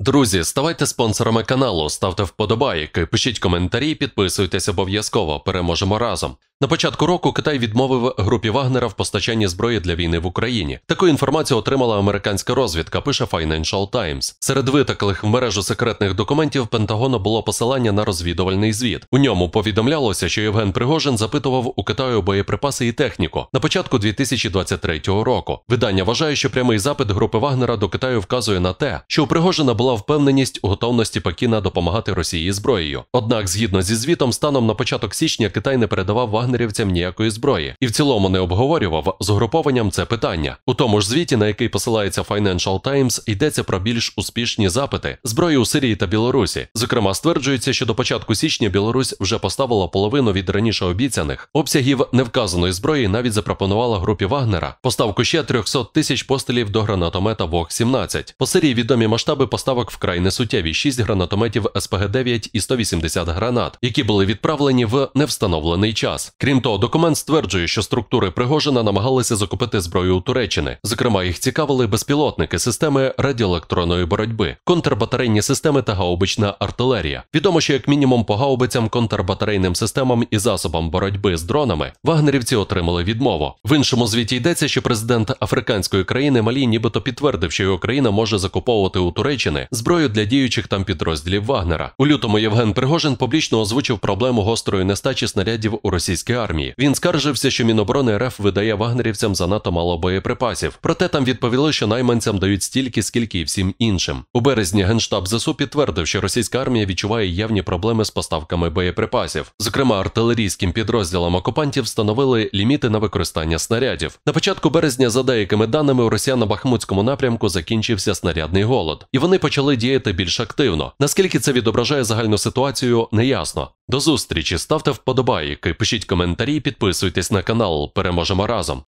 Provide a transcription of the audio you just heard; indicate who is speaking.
Speaker 1: Друзі, ставайте спонсорами каналу, ставте вподобайки, пишіть коментарі, підписуйтесь обов'язково, переможемо разом. На початку року Китай відмовив групі Вагнера в постачанні зброї для війни в Україні. Таку інформацію отримала американська розвідка, пише Financial Times. Серед витоклих в мережу секретних документів Пентагону було посилання на розвідувальний звіт. У ньому повідомлялося, що Євген Пригожин запитував у Китаю боєприпаси і техніку на початку 2023 року. Видання вважає, що прямий запит групи Вагнера до Китаю вказує на те, що у Пригожина була впевненість у готовності Пекіна допомагати Росії зброєю. Однак, згідно зі звітом, станом на початок січня Китай не передавав вагнерівцям ніякої зброї і в цілому не обговорював з угрупованням це питання. У тому ж звіті, на який посилається Financial Times, йдеться про більш успішні запити зброї у Сирії та Білорусі. Зокрема, стверджується, що до початку січня Білорусь вже поставила половину від раніше обіцяних обсягів невказаної зброї, навіть запропонувала групі Вагнера поставку ще 300 тисяч пострілів до гранатомета ВОГ-17. По Сирії відомі масштаби поставок вкрай несуттєві – 6 гранатометів СПГ-9 і 180 гранат, які були відправлені в невстановлений час. Крім того, документ стверджує, що структури Пригожина намагалися закупити зброю у Туреччини. Зокрема, їх цікавили безпілотники, системи радіоелектронної боротьби, контрбатарейні системи та гаубична артилерія. Відомо, що як мінімум по гаубицям, контрбатарейним системам і засобам боротьби з дронами вагнерівці отримали відмову. В іншому звіті йдеться, що президент африканської країни Малі нібито підтвердив, що його країна може закуповувати у Туреччини зброю для діючих там підрозділів Вагнера. У лютому Євген Пригожин публічно озвучив проблему гострої нестачі снарядів у російській армії. Він скаржився, що Міноборони РФ видає вагнерівцям занадто мало боєприпасів. Проте там відповіли, що найманцям дають стільки, скільки і всім іншим. У березні Генштаб ЗСУ підтвердив, що російська армія відчуває явні проблеми з поставками боєприпасів. Зокрема, артилерійським підрозділам окупантів встановили ліміти на використання снарядів. На початку березня, за деякими даними, у росіян на Бахмутському напрямку закінчився снарядний голод. І вони почали діяти більш активно. Наскільки це відображає загальну ситуацію, неясно. До зустрічі, ставте вподобайки, пишіть коментарі, підписуйтесь на канал, переможемо разом.